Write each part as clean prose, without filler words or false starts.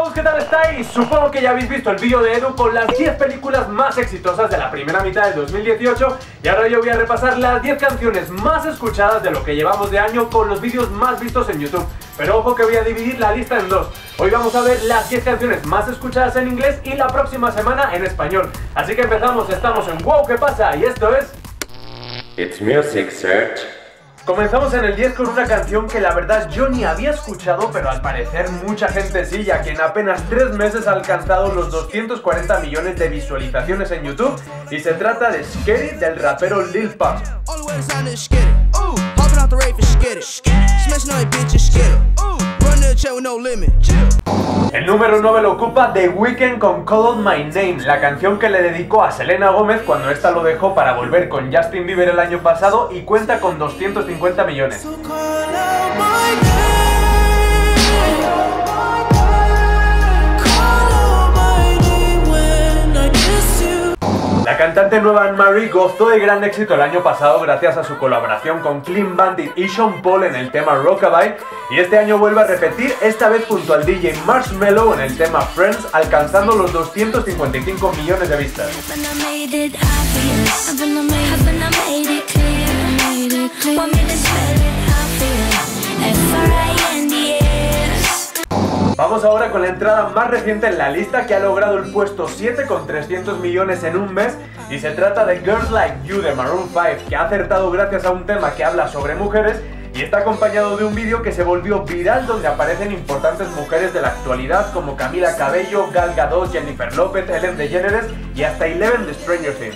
todos, ¿qué tal estáis? Supongo que ya habéis visto el vídeo de Edu con las 10 películas más exitosas de la primera mitad del 2018 y ahora yo voy a repasar las 10 canciones más escuchadas de lo que llevamos de año con los vídeos más vistos en YouTube. Pero ojo que voy a dividir la lista en dos. Hoy vamos a ver las 10 canciones más escuchadas en inglés y la próxima semana en español. Así que empezamos, estamos en Wow, ¿qué pasa? Y esto es... It's Music Search. Comenzamos en el 10 con una canción que la verdad yo ni había escuchado, pero al parecer mucha gente sí, ya que en apenas 3 meses ha alcanzado los 240 millones de visualizaciones en YouTube y se trata de Scary del rapero Lil Pump. El número 9 lo ocupa The Weeknd con Call Out My Name, la canción que le dedicó a Selena Gomez cuando esta lo dejó para volver con Justin Bieber el año pasado y cuenta con 250 millones. La cantante nueva Anne-Marie gozó de gran éxito el año pasado gracias a su colaboración con Clean Bandit y Sean Paul en el tema Rockabye y este año vuelve a repetir, esta vez junto al DJ Marshmello en el tema Friends, alcanzando los 255 millones de vistas. Vamos ahora con la entrada más reciente en la lista que ha logrado el puesto 7 con 300 millones en un mes y se trata de Girls Like You de Maroon 5, que ha acertado gracias a un tema que habla sobre mujeres y está acompañado de un vídeo que se volvió viral donde aparecen importantes mujeres de la actualidad como Camila Cabello, Gal Gadot, Jennifer Lopez, Ellen DeGeneres y hasta Eleven de Stranger Things.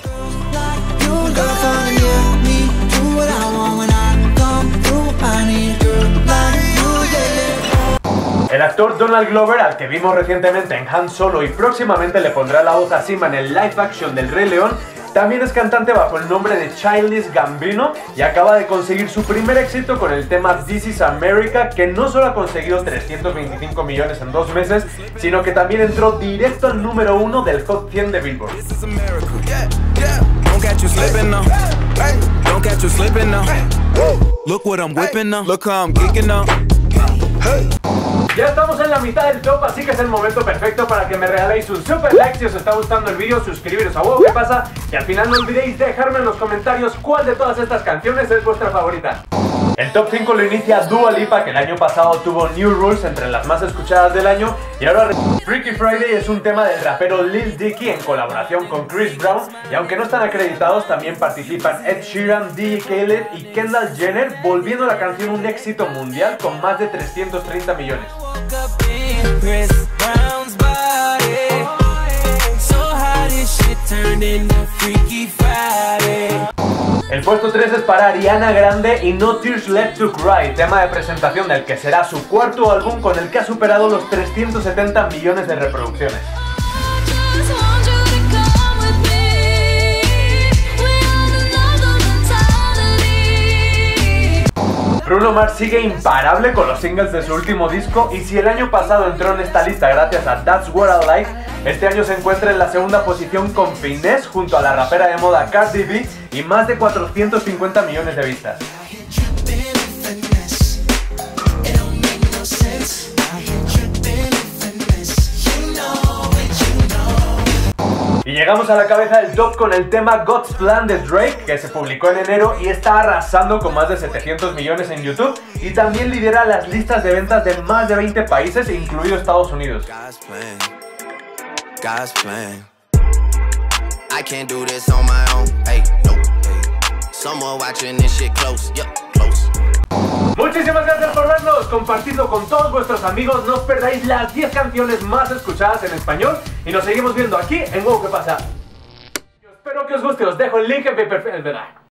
El actor Donald Glover, al que vimos recientemente en Han Solo y próximamente le pondrá la voz a Simba en el live action del Rey León, también es cantante bajo el nombre de Childish Gambino y acaba de conseguir su primer éxito con el tema This Is America, que no solo ha conseguido 325 millones en 2 meses, sino que también entró directo al número 1 del Hot 100 de Billboard. Ya estamos en la mitad del top, así que es el momento perfecto para que me regaléis un super like si os está gustando el vídeo, suscribiros a Wow, ¿qué pasa? Y al final no olvidéis dejarme en los comentarios cuál de todas estas canciones es vuestra favorita. El top 5 lo inicia Dua Lipa, que el año pasado tuvo New Rules entre las más escuchadas del año, y ahora Freaky Friday es un tema del rapero Lil Dicky en colaboración con Chris Brown, y aunque no están acreditados también participan Ed Sheeran, DJ Khaled y Kendall Jenner, volviendo la canción un éxito mundial con más de 330 millones. El puesto 3 es para Ariana Grande y No Tears Left to Cry, tema de presentación del que será su cuarto álbum con el que ha superado los 370 millones de reproducciones. Bruno Mars sigue imparable con los singles de su último disco y si el año pasado entró en esta lista gracias a That's What I Like, este año se encuentra en la segunda posición con Finesse junto a la rapera de moda Cardi B y más de 450 millones de vistas. Y llegamos a la cabeza del top con el tema God's Plan de Drake, que se publicó en enero y está arrasando con más de 700 millones en YouTube y también lidera las listas de ventas de más de 20 países, incluido Estados Unidos. Muchísimas gracias por vernos, compartidlo con todos vuestros amigos, no os perdáis las 10 canciones más escuchadas en español y nos seguimos viendo aquí en Wow, ¿qué pasa? Espero que os guste, os dejo el link en mi perfil.